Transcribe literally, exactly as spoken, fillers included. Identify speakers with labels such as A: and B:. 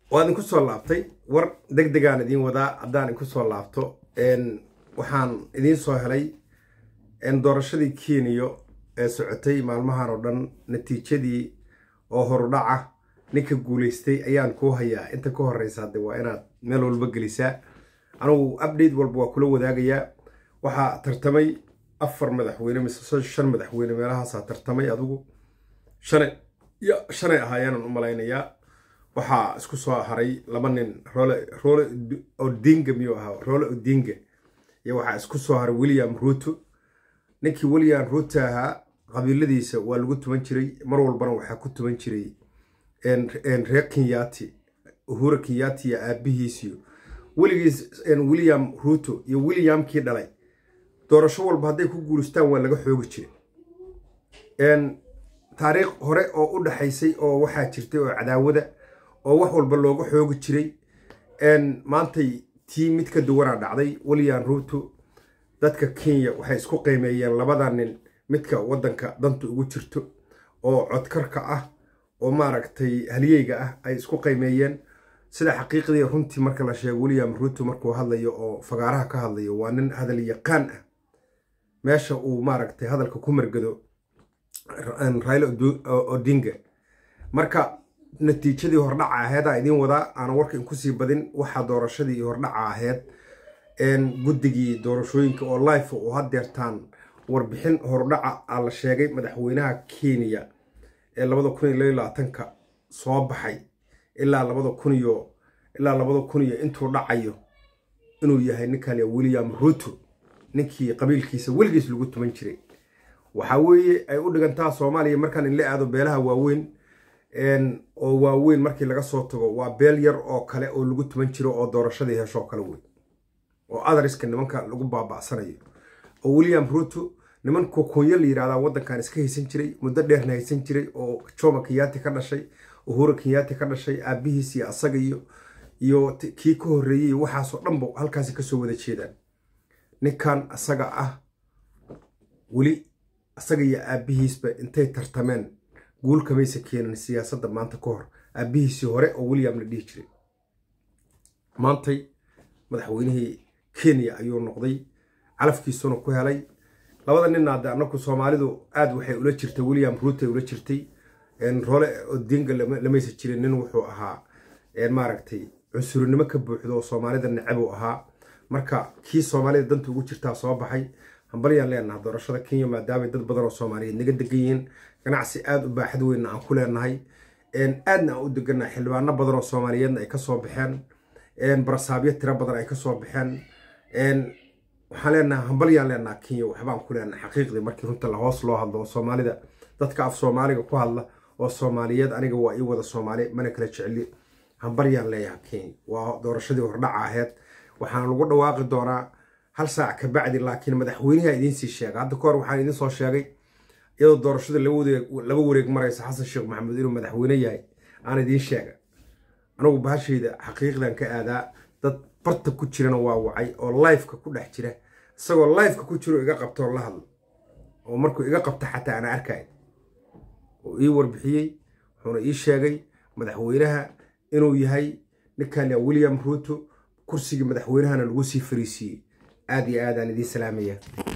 A: وأنا كسر لابتي ور دق دقان دين ودا عدان كسر لابتو إن وحان دين صهلي إن درشدي كينيو سعتي مع المهارودن نتيجة دي أو هردعة نك جوليستي أيان كوهيا أنت كوه الرئيس هذا وأنا ملو البجلساء أنا أبديد والبوا كله وداقيا وح ترتمي أفر مدحوينه مثل شن مدحوينه ملها صار ترتمي أدوه شن يا شن هايان الملايين يا وح اسكسوا هري لمن رول رول أودينج ميوها رول أودينج يا وح اسكسوا هر ويليام روتو نكي ويليام روتو ها قبل الذي والقط منشري مرول برا وح كنت منشري إن إن ركياتي هو ركياتي أبيهيسيو وليس إن ويليام روتو يا ويليام كيدلاي doorasho walba haday ku guulistaan waa laga xoogi jiray een taariikh hore oo u dhaxaysay oo waxa jirtay oo cadaawada oo wax walba looga xoogi jiray een maantay tii mid ka duwan dhacday William Ruto dadka Kenya waxay isku qiimeeyeen labada nin midka wadanka danta ugu jirto oo codkarka ah oo maaragtay haliyeyga ah ay isku qiimeeyeen sida xaqiiqdii runtii marka la sheego William Ruto markuu hadlayo oo fagaaraha ka hadlayo waa nin hadal yaqaan ah meesha uu maaragtay hadalka ku margado aan Raila Odinga marka natiijadii hordhaca ahayd ay idin wada aan warkan ku sii badin waxa doorashadii hordhaca ahayd een guddigii doorashooyinka oo live oo hadeertaan warbixin hordhaca la sheegay madaxweynaha Kenya ee laba kun iyo labaatan ka soo baxay ilaa laba kun iyo ilaa laba kun iyo intuu dhacayo inuu yahay ninkan William Ruto ninkii qabiilkiisa weligiis lagu tuman jiray waxa weeye ay u dhigantaa Soomaaliya markaan in la aado beelaha waaweyn een oo waaweyn markii laga soo tago waa beel yar oo kale oo lagu tuman jiro oo doorashadii hesho kala weyn oo adariska nimanka lagu baabacsanayo oo William Ruto niman ku koonyo la yiraahdo wadankan iska haysan jiray muddo dheerna haysan jiray oo Jomo Kenyatta ka dhashay Uhuru Kenyatta ka dhashay aabihiisa asaga iyo iyo kii ka horeeyay waxa soo dhanbo halkaas ka soo wada jeedaan ninkan asaga ah wali asaga iyo aabihiisba intay tartameen guul kamaysa keenan siyaasadda maanta ka hor aabihiisi hore oo William la dhigi jiray maantay madaxweynihii Kenya ayuu noqday calafkiisuna ku helay labada nin aad anaku Soomaalidu aad waxay ula jirtay William Ruto ula jirtay een Raila Odinga lama aysan jirin nin wuxuu ahaa een maaragtay cunsurinimo ka buuxdo Soomaalida nacab u ahaa marka kii Soomaalida danta ugu jirtaa soo baxay hambaliyaan leenahay doorashada Kenya maadaama dad badan oo Soomaaliyeed naga degan ganacsi aad u baaxad weyn aan ku leenahay een aadna u deganaa xilwaano badan oo Soomaaliyeed ay ka soo baxeen een barasaabiye tira badan ay ka soo baxeen een waxaan leenahay hambaliyaan leenahay Kenya waxbaan ku leenahay xaqiiqdii markii runta la hoos loo hadlo Soomaalida dadka af Soomaaliga ku hadla oo Soomaaliyeed aniga waa ii wada Soomaali mana kala jeceli hambaliyaan leeyahay Kenya waa doorashadii hordhaca ahayd waxaan lagu dhawaaqi doonaa hal saac ka bacdi laakiin madaxweynaha idin sii sheegay hadda koor waxaan idin soo sheegay iyadoo doorashada laba wareeg maraysa Xasan Sheekh Maxamed inuu madaxweyne yahay aan idin sheegay anigu bahashayda xaqiiqdan ka aadaa dad barta ku jirana waa wacay oo live ka ku dhex jira isagoo live ka ku jiro iga qabto la hadlo oo markuu iga qabto xataa ana arkay oo ii warbixiyay wuxuuna ii sheegay madaxweynaha inuu yahay ninkan William Ruto kursiga madaxweynahana lagu sii fariisiyay aad iyo aad aan idin salaamaya